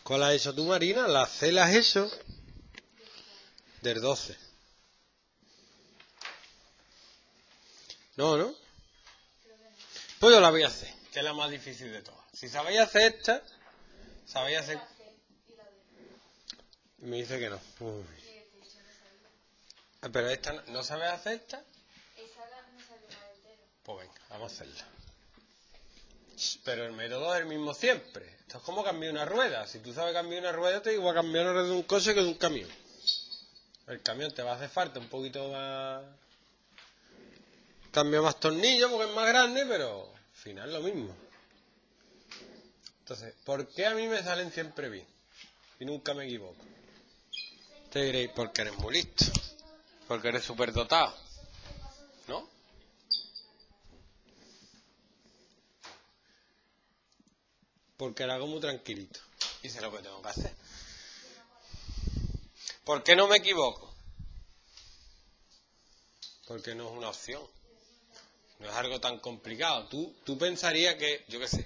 ¿Cuál has hecho tú, Marina? La C la has hecho del 12. No, ¿no? Pues yo la voy a hacer, que es la más difícil de todas. Si sabéis hacer esta, sabéis hacer... Me dice que no. Uy. Pero esta, ¿no sabes hacer esta? Pues venga, vamos a hacerla. Pero el método es el mismo siempre. Esto es como cambiar una rueda. Si tú sabes cambiar una rueda, te digo a cambiar una rueda de un coche que de un camión. El camión te va a hacer falta un poquito más... Cambia más tornillos porque es más grande, pero al final es lo mismo. Entonces, ¿por qué a mí me salen siempre bien? Y nunca me equivoco. Te diréis, porque eres muy listo. Porque eres súper dotado. ¿No? Porque lo hago muy tranquilito. Y sé lo que tengo que hacer. ¿Por qué no me equivoco? Porque no es una opción. No es algo tan complicado. Tú pensarías que, yo qué sé,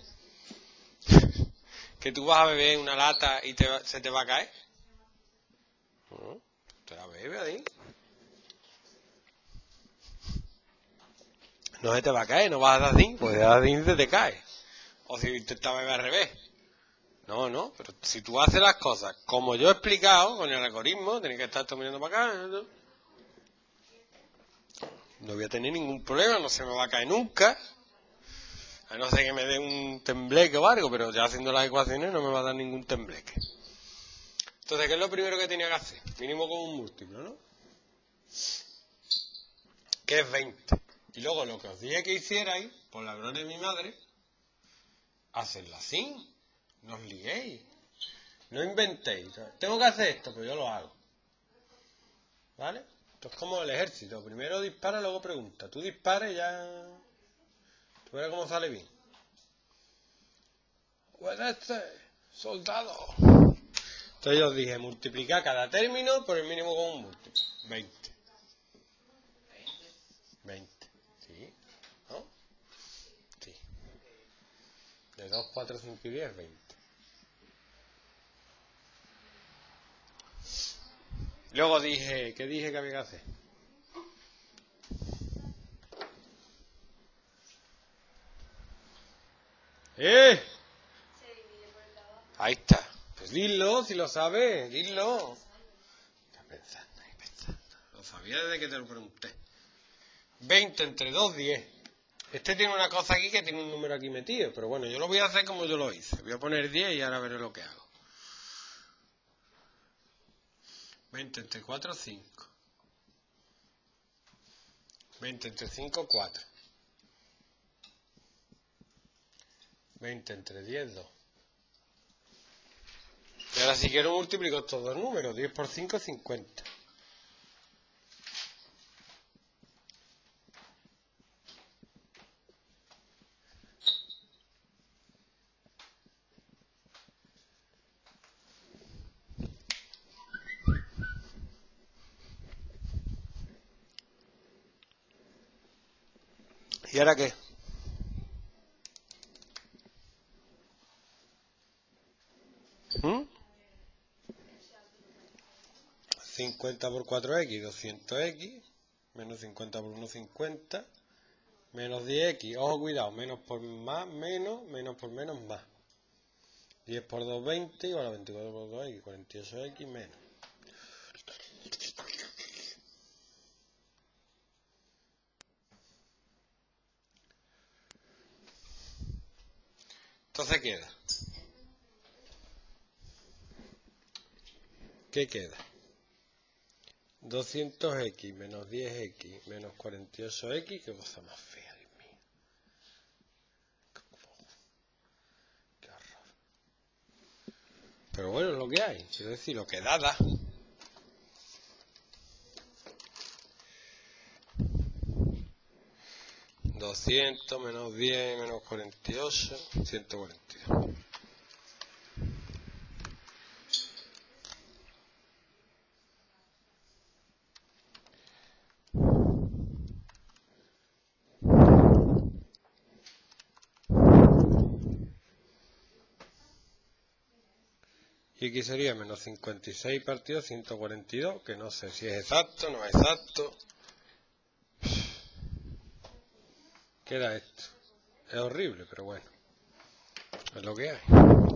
que tú vas a beber una lata y se te va a caer. ¿No? Te la bebes ahí. No se te va a caer, no vas a dar así, pues de dar así se te cae. O si intentas beber al revés. No, pero si tú haces las cosas como yo he explicado, con el algoritmo, tienes que estar mirando para acá. No voy a tener ningún problema, no se me va a caer nunca. A no ser que me dé un tembleque o algo, pero ya haciendo las ecuaciones no me va a dar ningún tembleque. Entonces, ¿qué es lo primero que tenía que hacer? Mínimo con un múltiplo, ¿no? Que es 20. Y luego lo que os dije que hicierais, por la gloria de mi madre, hacedlo así. No os liéis. No inventéis. Tengo que hacer esto, pero yo lo hago. ¿Vale? Esto es como el ejército. Primero dispara, luego pregunta. Tú disparas y ya... Tú verás cómo sale bien. Soldado. Entonces yo os dije, multiplicar cada término por el mínimo con un múltiplo. 20. 20. ¿Sí? ¿No? Sí. De 2, 4, 5 y 10, 20. Luego dije, ¿qué dije que había que hacer? Ahí está. Pues dilo, si lo sabes, dilo. Está pensando. Lo sabía desde que te lo pregunté. 20 entre 2, 10. Este tiene una cosa aquí que tiene un número aquí metido, pero bueno, yo lo voy a hacer como yo lo hice. Voy a poner 10 y ahora veré lo que hago. 20 entre 4, 5. 20 entre 5, 4. 20 entre 10, 2. Y ahora si quiero multiplico estos dos números. 10 por 5, 50. ¿Y ahora qué? ¿Mm? 50 por 4x, 200x. Menos 50 por 1, 50. Menos 10x. Ojo, cuidado. Menos por más, menos. Menos por menos, más. 10 por 2, 20. Igual a 24 por 2x. 48x menos. Entonces queda. ¿Qué queda? 200x menos 10x menos 48x. Qué cosa más fea, Dios mío. Qué horror. Pero bueno, es lo que hay. Quiero decir, lo que da. 200 menos 10 menos 48, 142. Y aquí sería menos 56 partido 142, que no sé si es exacto, no es exacto. ¿Qué era esto? Es horrible, pero bueno, es lo que hay.